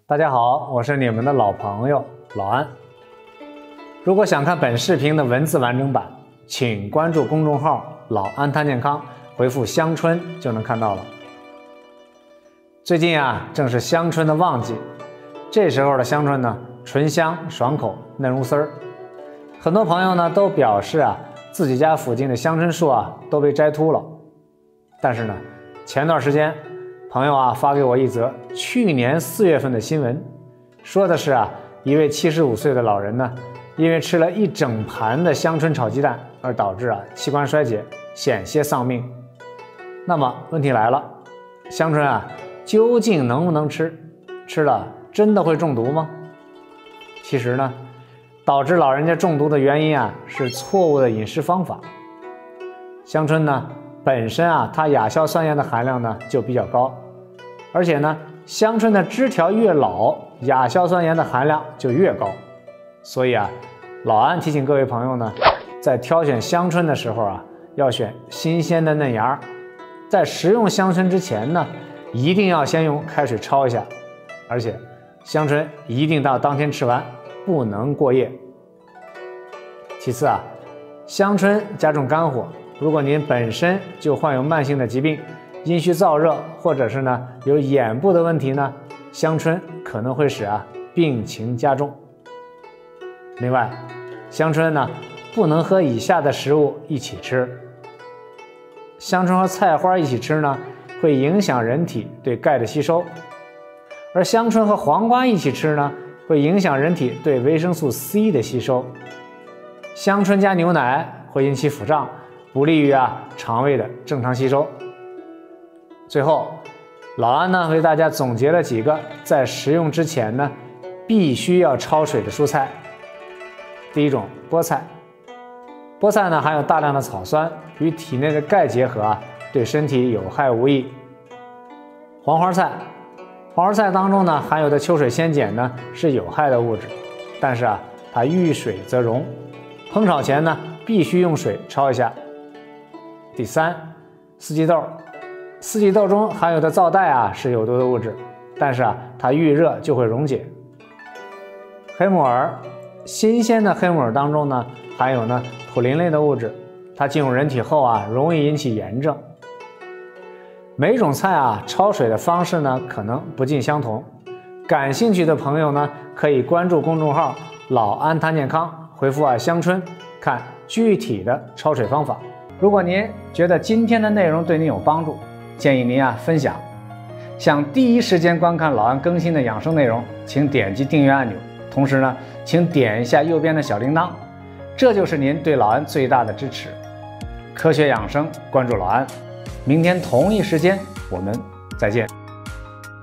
大家好，我是你们的老朋友老安。如果想看本视频的文字完整版，请关注公众号“老安谈健康”，回复“香春”就能看到了。最近正是香春的旺季，这时候的香春呢，醇香爽口，嫩如丝儿。很多朋友呢都表示自己家附近的香春树都被摘秃了。但是呢，前段时间朋友发给我一则去年4月份的新闻，说的是一位75岁的老人呢，因为吃了一整盘的香春炒鸡蛋而导致器官衰竭，险些丧命。那么问题来了，香春究竟能不能吃？吃了真的会中毒吗？其实呢，导致老人家中毒的原因是错误的饮食方法。香春呢本身它亚硝酸盐的含量呢就比较高，而且呢香春的枝条越老，亚硝酸盐的含量就越高。所以老安提醒各位朋友呢，在挑选香春的时候要选新鲜的嫩芽。在食用香春之前呢，一定要先用开水焯一下，而且香春一定到当天吃完，不能过夜。其次香春加重肝火，如果您本身就患有慢性的疾病，阴虚燥热，或者是呢有眼部的问题呢，香春可能会使病情加重。另外，香春呢不能和以下的食物一起吃。香春和菜花一起吃呢，会影响人体对钙的吸收；而香春和黄瓜一起吃呢，会影响人体对维生素 C 的吸收。香春加牛奶会引起腹胀，不利于肠胃的正常吸收。最后，老安呢为大家总结了几个在食用之前呢必须要焯水的蔬菜。第一种，菠菜。菠菜呢含有大量的草酸，与体内的钙结合对身体有害无益。黄花菜，黄花菜当中呢含有的秋水仙碱呢是有害的物质，但是它遇水则溶，烹炒前呢必须用水焯一下。第三，四季豆。四季豆中含有的皂带是有毒的物质，但是它遇热就会溶解。黑木耳，新鲜的黑木耳当中呢含有普林类的物质，它进入人体后容易引起炎症。每种菜焯水的方式呢可能不尽相同，感兴趣的朋友呢可以关注公众号老安谈健康，回复香春，看具体的焯水方法。如果您觉得今天的内容对您有帮助，建议您分享。想第一时间观看老安更新的养生内容，请点击订阅按钮，同时呢请点一下右边的小铃铛，这就是您对老安最大的支持。科学养生，关注老安，明天同一时间我们再见。